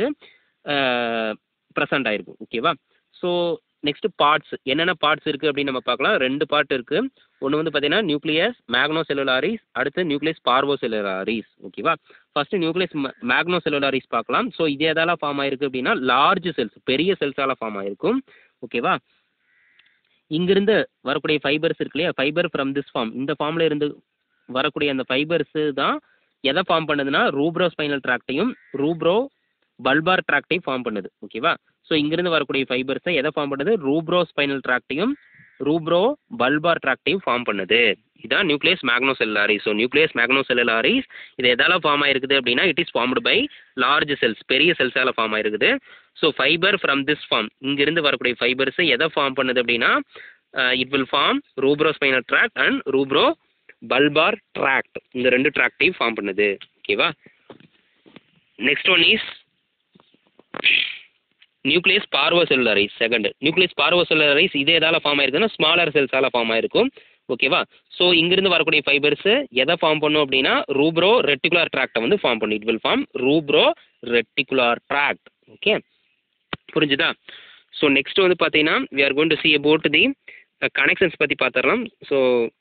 ப்ரெசென்ட் ஆயிருக்கும். ஓகேவா? ஸோ நெக்ஸ்ட் பார்ட்ஸ், என்னென்ன பார்ட்ஸ் இருக்குது அப்படின்னு நம்ம பார்க்கலாம். 2 பார்ட் இருக்குது. ஒன்று வந்து பார்த்தீங்கன்னா நியூக்ளியஸ் மேக்னோசெல்லுலாரிஸ், அடுத்து நியூக்ளியஸ் பார்வோசெல்லுலாரிஸ். ஓகேவா? ஃபர்ஸ்ட் நியூக்ளியஸ் மேக்னோசெல்லுலாரிஸ் பார்க்கலாம். ஸோ இது எதால ஃபார்ம் ஆயிருக்கு அப்படின்னா லார்ஜ் செல்ஸ், பெரிய செல்ஸால் ஃபார்ம் ஆயிருக்கும். ஓகேவா? இங்கிருந்து வரக்கூடிய ஃபைபர்ஸ் இருக்கு இல்லையா, ஃபைபர் ஃப்ரம் திஸ் ஃபார்ம், இந்த ஃபார்மில் இருந்து வரக்கூடிய அந்த ஃபைபர்ஸு தான் எதை ஃபார்ம் பண்ணுதுன்னா ரூப்ரோ ஸ்பைனல் ட்ராக்டையும் ரூப்ரோ பல்பார் ட்ராக்டையும் ஃபார்ம் பண்ணுது. ஓகேவா? ஸோ இங்கிருந்து வரக்கூடிய ஃபைபர்ஸை எதை ஃபார்ம் பண்ணுது? ரூப்ரோ ஸ்பைனல் ட்ராக்டையும் ரூப்ரோ பல்பார் ட்ராக்டையும் ஃபார்ம் பண்ணுது. இதுதான் nucleus magnocellularis. So nucleus magnocellularis இது எதால ஃபார்ம் ஆயிருக்குது அப்படின்னா it is formed by large cells, பெரிய செல்ஸால் ஃபார்ம் ஆயிருக்குது. So fibre from this form, இங்கிருந்து வரக்கூடிய ஃபைபர்ஸை எதை ஃபார்ம் பண்ணுது அப்படின்னா it will form rubro spinal tract and rubro bulbar tract. இந்த 2 ட்ராக்டையும் ஃபார்ம் பண்ணுது. ஓகேவா? Next one is nucleus parvocellularis. Second nucleus parvocellularis இது எதால ஃபார்ம் ஆயிருக்குன்னா ஸ்மாலர் செல்ஸால் ஃபார்ம் ஆயிருக்கும். ஓகேவா? ஸோ இங்கிருந்து வரக்கூடிய ஃபைபர்ஸ் எதை ஃபார்ம் பண்ணும் அப்படின்னா ரூப்ரோ ரெட்டிகுலார் ட்ராக்டை வந்து ஃபார்ம் பண்ணும். It will form rubro reticular tract. Okay, புரிஞ்சுதா? ஸோ நெக்ஸ்ட் வந்து பார்த்தீங்கன்னா we are going to see about the connections பற்றி பார்த்துடலாம். ஸோ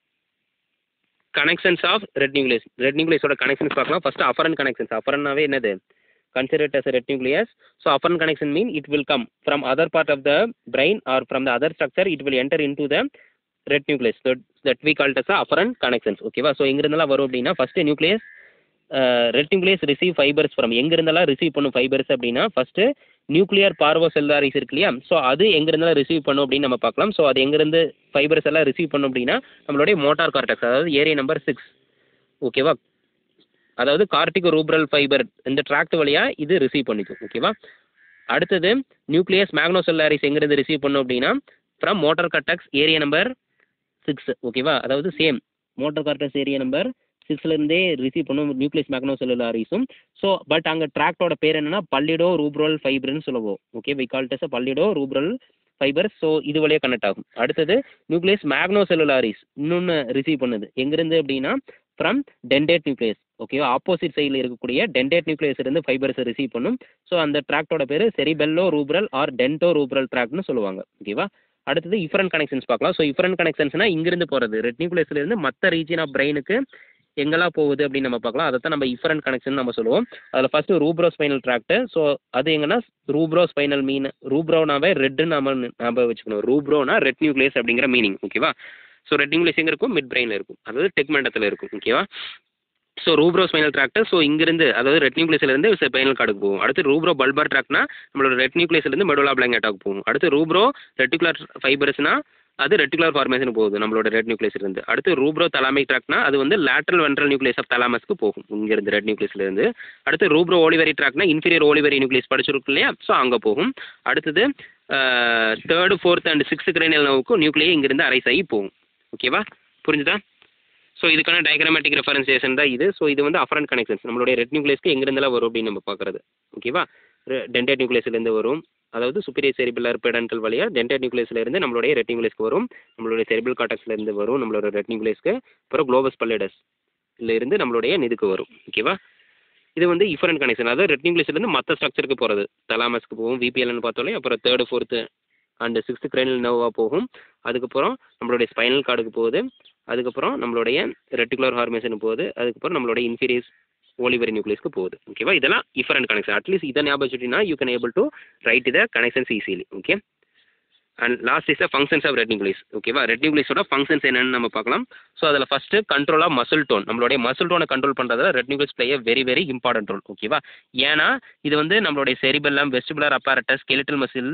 கனெக்ஷன்ஸ் ஆஃப் ரெட் நியூக்ளியஸோட கனெக்ஷன்ஸ் பார்க்கலாம். First afferent connections. அஃபரன்னாவே என்னது? Consider it as a red nucleus. So afferent connection mean it will come from other part of the brain or from the other structure, it will enter into the red nucleus. So that we call it as a afferent connections. Okay va? So எங்கிருந்தெல்லாம் வரும் அப்படின்னா first nucleus red nucleus receive fibres from, எங்கிருந்தெல்லாம் receive பண்ணும் fibres அப்படின்னா first nuclear parvocellularis இருக்கு இல்லையா, so அது எங்கிருந்தெல்லாம் receive பண்ணும் அப்படின்னு நம்ம பார்க்கலாம். ஸோ அது எங்கிருந்து ஃபைபர்ஸ் எல்லாம் ரிசீவ் பண்ணும் அப்படின்னா நம்மளுடைய மோட்டார் கார்டெக்ஸ், அதாவது ஏரியா நம்பர் 6. ஓகேவா? அதாவது கார்டிகோ ரூப்ரல் ஃபைபர் இந்த ட்ராக்ட் வழியாக இது ரிசீவ் பண்ணிக்கும். ஓகேவா? அடுத்தது நியூக்ளியஸ் மேக்னோசெல்லுலாரிஸ் எங்கிருந்து ரிசீவ் பண்ணும் அப்படின்னா from motor cortex area number 6. ஓகேவா? அதாவது same motor cortex area number 6லேருந்தே ரிசீவ் பண்ணும் நியூக்ளியஸ் மேக்னோசெல்லுலாரிஸும். ஸோ பட் அங்கே ட்ராக்டோட பேர் என்னன்னா பல்லிடோ ரூப்ரல் ஃபைபர்னு சொல்லுவோம். Okay, we call it as pallido rubral fibre. So இது வழியாக கனெக்ட் ஆகும். அடுத்தது நியூக்ளியஸ் மேக்னோசெல்லுலாரிஸ் இன்னொன்று ரிசீவ் பண்ணுது எங்கிருந்து அப்படின்னா ஃப்ரம் டென்டேட் நியூக்ளியஸ். ஓகேவா? ஆப்போசிட் சைடில் இருக்கக்கூடிய டென்டேட் நியூக்ளியஸ் இருந்து ஃபைபர்ஸை ரிசீவ் பண்ணும். ஸோ அந்த ட்ராக்டோட பேர் செரிபெல்லோ ரூப்ரல் ஆர் டென்டோ ரூப்ரல் ட்ராக்ட்னு சொல்லுவாங்க. ஓகேவா? அடுத்தது இஃபரண்ட் கனெக்ஷன்ஸ் பார்க்கலாம். ஸோ இஃபரண்ட் கனெக்ஷன்ஸ்னா இங்கிருந்து போகிறது ரெட் நியூக்ளியஸ்லேருந்து மற்ற ரீஜன் ஆஃப் பிரெயினுக்கு எங்கெல்லாம் போகுது அப்படின்னு நம்ம பார்க்கலாம். அதை தான் நம்ம இஃபரண்ட் கனெக்ஷன் நம்ம சொல்லுவோம். அதில் ஃபர்ஸ்ட் ரூப்ரோ ஸ்பைனல் ட்ராக்ட். ஸோ அது எங்கன்னா ரூப்ரோ ஸ்பைனல் மீன், ரூப்ரோனாவே ரெட்டுன்னு நம்ம வச்சுக்கணும். ரூப்ரோனா ரெட் நியூக்ளியஸ் அப்படிங்கிற மீனிங். ஓகேவா? ஸோ ரெட் நியூக்ளியஸ் எங்கே இருக்கும்? மிட் பிரெயினில் இருக்கும், அதாவது டெக்மெண்டத்தில் இருக்கும். ஓகேவா? So ரூப்ரோ spinal tract. ஸோ இங்கிருந்து அதாவது ரெட் நியூக்ளியஸ்லேருந்து ஸ்பைனல் கார்டுக்கு போகும். அடுத்து ரூப்ரோ பல்பார் ட்ராக்ட்னா நம்மளோட ரெட் நியூக்ளியஸ்லேருந்து மெடுலா பிளாங்கெட்டாக்கு போகும். அடுத்து ரூப்ரோ ரெட்டிகுலர் ஃபைபர்ஸ்னா அது ரெட்டிகுலர் ஃபார்மேஷன் போகுது நம்மளோட ரெட் நியூக்ளியஸ்லேருந்து. அடுத்து ரூப்ரோ தலாமிக் ட்ராக்ட்னா அது வந்து லேட்ரல் வென்ட்ரல் நியூக்ளியஸ் ஆஃப் தலாமஸ்க்கு போகும் இங்கிருந்து ரெட் நியூக்ளியஸ்லேருந்து. அடுத்து ரூப்ரோ ஓலிவரி ட்ராக்ட்னா இன்ஃபீரியர் ஓலிவரி நியூக்ளியஸ் படிச்சிருக்கு இல்லையா, ஸோ அங்கே போகும். அடுத்தது 3rd 4th and 6th cranial நர்வுக்கும் நியூக்ளியை இங்கிருந்து அரைஸ் ஆகி போகும். ஓகேவா? புரிஞ்சுதா? ஸோ இதுக்கான டயக்ராமேட்டிக் ரெஃபரன்சேஷன் தான் இது. ஸோ இது வந்து அஃபரண்ட் கனெக்ஷன்ஸ் நம்மளுடைய ரெட் நியூக்ளியஸ்க்கு எங்கிருந்தெல்லாம் வரும் அப்படின்னு நம்ம பார்க்குறது. ஓகேவா? டென்டேட் நியூக்ளியஸ்லேருந்து வரும், அதாவது சுப்பீரியர் செரிபெல்லர் பெடன்கல் வழியாக டென்டேட் நியூக்ளியஸ்லேருந்து நம்மளுடைய ரெட் நியூக்ளியஸ்க்கு வரும். நம்மளுடைய செரிபல் கார்டெக்ஸ்லேருந்து வரும் நம்மளோட ரெட் நியூக்ளியஸ்க்கு. அப்புறம் குளோபஸ் பல்லிடஸ் இருந்து நம்மளுடைய இதுக்கு வரும். ஓகேவா? இது வந்து இஃபரண்ட் கனெக்ஷன், அதாவது ரெட் நியூக்ளியஸ்லேருந்து மற்ற ஸ்ட்ரக்சருக்கு போகிறது. தலாமஸ்க்கு போகும், விபிஎல்னு பார்த்தோலே, அப்புறம் 3rd 4th and 6th cranial nerve போகும். அதுக்கப்புறம் நம்மளுடைய ஸ்பைனல் கார்டுக்கு போகுது. அதுக்கப்புறம் நம்மளுடைய ரெட்டிகுலர் ஹார்மேஷன் போகுது. அதுக்கப்புறம் நம்மளுடைய இன்ஃபீரியஸ் ஓலிவரி நியூக்ளியஸ்க்கு போகுது. ஓகேவா, இதெல்லாம் இஃபரண்ட் கனெக்ஷன். அட்லீஸ்ட் இதை ஞாபகம் வச்சுட்டீங்கன்னா you can able to write the connections easily. Okay, and last is the functions of red nucleus. ஓகேவா, ரெட் நியூக்ளியஸோட ஃபங்க்ஷன்ஸ் என்னன்னு நம்ம பார்க்கலாம். ஸோ அதில் first control of muscle tone. நம்மளுடைய மசில் டோனை கண்ட்ரோல் பண்ணுறதுல red nucleus play very very important role. ஓகேவா, ஏன்னா இது வந்து நம்மளுடைய cerebellum, vestibular apparatus, skeletal muscle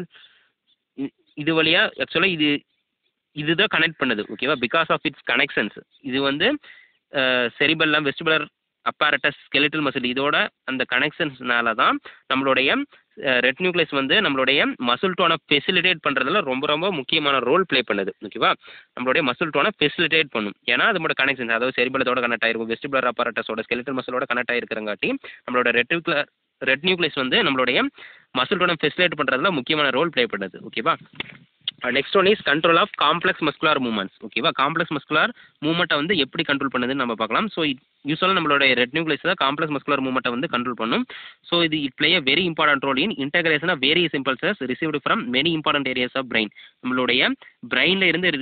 இது வழியாக ஆக்சுவலாக இதுதான் கனெக்ட் பண்ணுது. ஓகேவா, பிகாஸ் ஆஃப் இட்ஸ் கனெக்ஷன்ஸ் இது வந்து cerebellum, vestibular apparatus, skeletal muscle இதோட அந்த கனெக்ஷன்ஸ்னால தான் நம்மளுடைய ரெட் நியூக்ளியஸ் வந்து நம்மளுடைய மசில் டோனை ஃபெசிலிட்டேட் பண்ணுறதுல ரொம்ப ரொம்ப முக்கியமான ரோல் ப்ளே பண்ணுது. ஓகேவா, நம்மளுடைய மசில் டோனை ஃபெசிலிட்டேட் பண்ணும். ஏன்னா அதோட கனெக்ஷன்ஸ், அதாவது செரிபெல்லத்தோட கனெக்ட் ஆகிருக்கும், வெஸ்டிபுலர் அப்பேரட்டஸோட, ஸ்கெலிட்டல் மசிலோட கனெக்ட் ஆகிருக்கிறங்காட்டி நம்மளோட ரெட் நியூக்ளியஸ் வந்து நம்மளுடைய மசில் டோனை ஃபெசிலிட்டேட் பண்ணுறதுல முக்கியமான ரோல் ப்ளே பண்ணுது. ஓகேவா, next one is control of complex muscular movements. ஓகேவா, காம்ப்ளெக்ஸ் மஸ்குலர் மூவ்மெண்ட்டை வந்து எப்படி கண்ட்ரோல் பண்ணுதுன்னு நம்ம பார்க்கலாம். ஸோ யூஸ்வலாக நம்மளுடைய ரெட் நியூக்ளியஸ் தான் காம்ப்ளெக்ஸ் மஸ்குலர் மூவ்மெண்ட்டை வந்து கண்ட்ரோல் பண்ணும். ஸோ இது play a very important role in integration of various impulses received from many important areas of brain. நம்மளுடைய பிரெயினில் இருந்து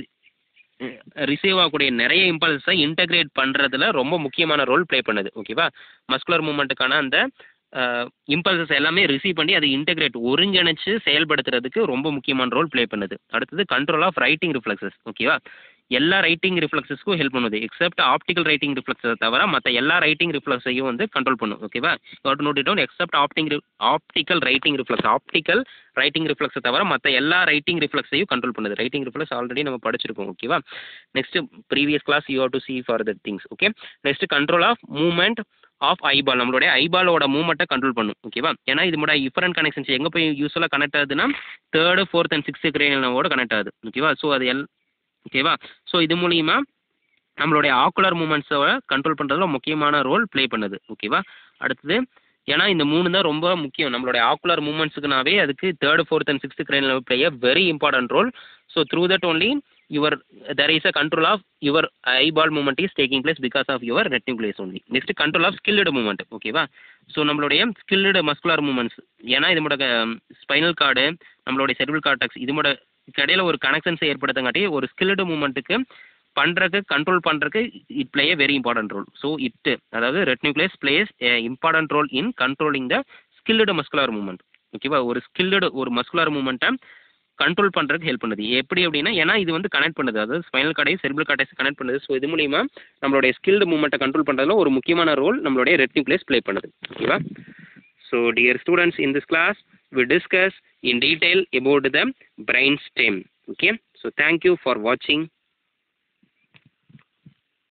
ரிசீவ் ஆகக்கூடிய நிறைய இம்பல்ஸை இன்டகிரேட் பண்ணுறதுல ரொம்ப முக்கியமான ரோல் ப்ளே பண்ணுது. ஓகேவா, மஸ்குலர் மூவ்மெண்ட்டுக்கான அந்த இம்பல்சஸ் எல்லாமே ரிசீவ் பண்ணி அதை இன்டெகிரேட் ஒருங்கிணைச்சு செயல்படுத்துறதுக்கு ரொம்ப முக்கியமான ரோல் ப்ளே பண்ணுது. அடுத்தது கண்ட்ரோல் ஆஃப் ரைட்டிங் ரிஃப்ளெக்ஸஸ். ஓகேவா, எல்லா ரைட்டிங் ரிஃப்ளெக்ஸஸ்க்கும் ஹெல்ப் பண்ணுது எக்ஸப்ட் ஆப்டிக்கல் ரைட்டிங் ரிஃப்ளெக்ஸை தவிர மற்ற எல்லா ரைட்டிங் ரிஃப்ளெக்ஸையும் வந்து கண்ட்ரோல் பண்ணும். ஓகேவா, you note it down, except optical righting reflex. Optical righting ரிஃப்ளெக்ஸை தவிர மற்ற எல்லா ரைட்டிங் ரிஃப்ளெக்ஸையும் கண்ட்ரோல் பண்ணுது. ரைட்டிங் ரிஃப்ளெக்ஸ் ஆல்ரெடி நம்ம படிச்சிருக்கோம். ஓகேவா, next previous class you have to see for that things. Okay, next control of movement of eyeball. நம்மளுடைய ஐபாலோட மூவ்மெண்ட்டை கண்ட்ரோல் பண்ணும். ஓகேவா, ஏன்னா இதோட டிஃபரண்ட் கனெக்ஷன்ஸ் எங்கே போய் யூஸ்வலாக கனெக்ட் ஆகுதுன்னா 3rd 4th and 6th cranial nerve connect ஆகுது. ஓகேவா, ஸோ அது ஓகேவா, ஸோ இது மூலிமா நம்மளுடைய ஆக்குலர் மூமெண்ட்ஸை கண்ட்ரோல் பண்ணுறதுல முக்கியமான ரோல் ப்ளே பண்ணுது. ஓகேவா, அடுத்தது ஏன்னா இந்த 3 தான் ரொம்ப முக்கியம் நம்மளுடைய ஆக்குலர் மூமெண்ட்ஸுக்குனாவே, அதுக்கு 3rd 4th and 6th cranial nerve play a very important role. So through that only there is a control of your eyeball movement is taking place because of your ret nucleus only. Next, control of skilled movement. ஓகேவா, so நம்மளுடைய skilled muscular movements, ஏன்னா இதோட spinal cord, நம்மளுடைய cerebral cortex இதோட இடையில ஒரு கனெக்ஷன்ஸை ஏற்படுத்தங்காட்டி ஒரு skilled மூமெண்ட்டுக்கு பண்ணுறதுக்கு கண்ட்ரோல் பண்ணுறதுக்கு it play a very important role. So அதாவது red nucleus plays important role in controlling the skilled muscular movement. ஓகேவா, ஒரு மஸ்குலர் மூவ்மெண்ட்டை கண்ட்ரோல் பண்ணுறதுக்கு ஹெல்ப் பண்ணுது. எப்படி அப்படின்னா, ஏன்னா இது வந்து கனெக்ட் பண்ணுது, அதாவது ஸ்பைனல் கார்டையும் செரிபிரல் கார்டெக்ஸ் கனெக்ட் பண்ணுது. ஸோ இது மூலிமா நம்மளுடைய ஸ்கில்டு மூவ்மெண்ட்டை கண்ட்ரோல் பண்ணுறதுல ஒரு முக்கியமான ரோல் நம்மளுடைய ரெட் நியூக்ளியஸ் ப்ளே பண்ணுது. ஓகேவா, so dear students, in this class we discuss in detail about the brain stem. Okay, so thank you for watching.